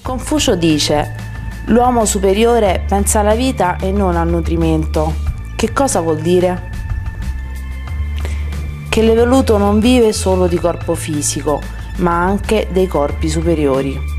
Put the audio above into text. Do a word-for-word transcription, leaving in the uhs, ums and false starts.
Confucio dice: l'uomo superiore pensa alla vita e non al nutrimento. Che cosa vuol dire? Che l'evoluto non vive solo di corpo fisico, ma anche dei corpi superiori.